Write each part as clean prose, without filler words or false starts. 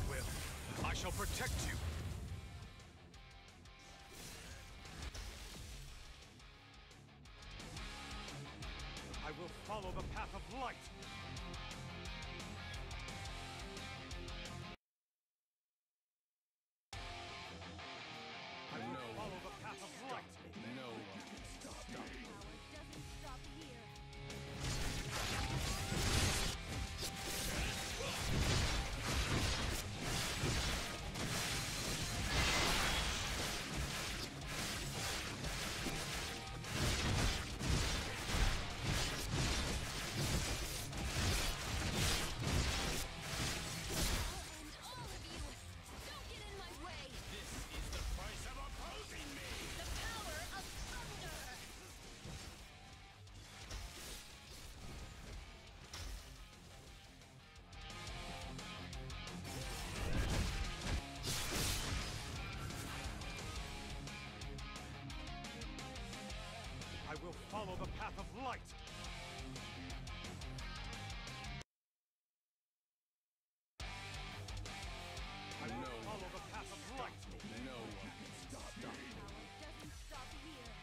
will. I shall protect you. I will follow the path of light. I will follow the path of light. No one can stop me. Power doesn't stop here. I will follow the path of light. I will follow the path of light. No one can stop me. Power doesn't stop here.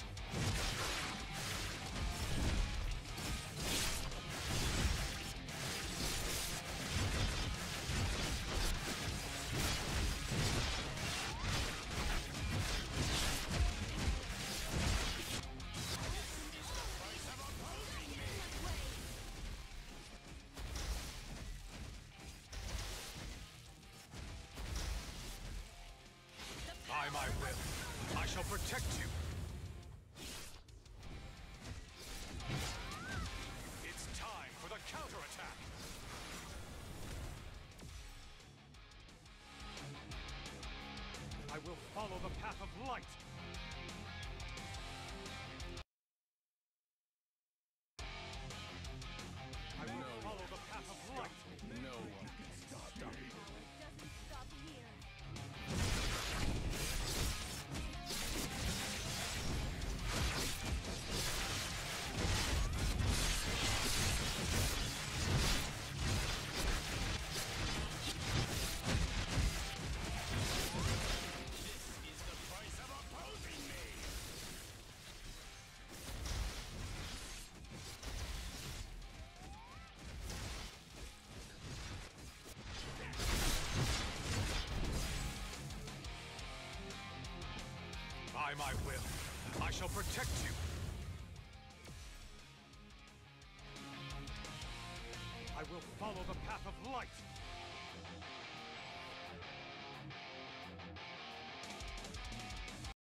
By my will, I shall protect you. It's time for the counterattack. I will follow the path of light. I will follow the path of light. No one can stop me. Power doesn't stop here. By my will, I shall protect you. I will follow the path of light.